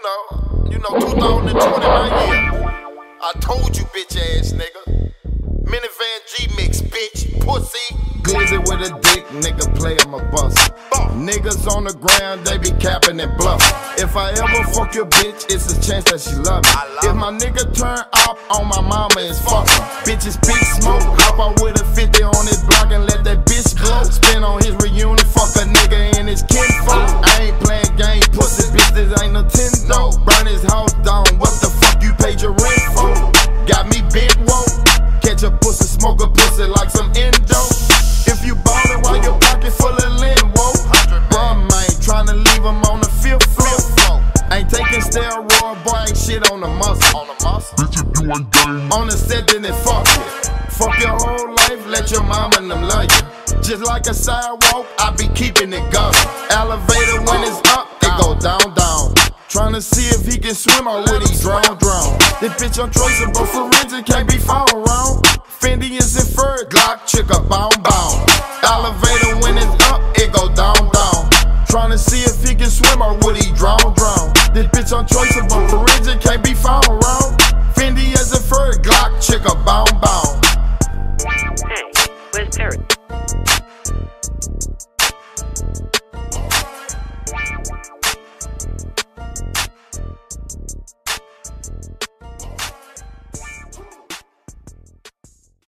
You know, 2020 my year. I told you, bitch ass nigga. Minivan Gmix, bitch, pussy. Busy with a dick, nigga, play him a bust. Niggas on the ground, they be capping and bluff. If I ever fuck your bitch, it's a chance that she love me. If my nigga turn up on my mama, it's fuck. Bitches big smoke, hop out with a 50 on his block and let that bitch blow. Spin on his reunion, fuck a nigga and his kinfolk. I ain't playing game, pussy, bitch, this ain't Nintendo. Burn his house down, what the fuck you paid your rent for? Got me bent, whoa. Catch a pussy, smoke a pussy like some endo. If you ballin' while your pocket full of lint, whoa. Bruh, man, tryna leave him on the fifth floor. Ain't taking steroid, boy, ain't shit on the muscle. Bitch, if you ain't game On the set, then it fuck it. Fuck your whole life, let your mama and them love you. Just like a sidewalk, I be keeping it going. Elevator when it's up, it go down, down. Tryna see if he can swim or would he drown. This bitch untraceable, forensic can't be found around. Fendi is inferred, Glock, chicka, bound. Elevator when it's up, it go down. Tryna see if he can swim or would he drown. This bitch untraceable, forensic can't be found around. Fendi is inferred, Glock, chicka, bound.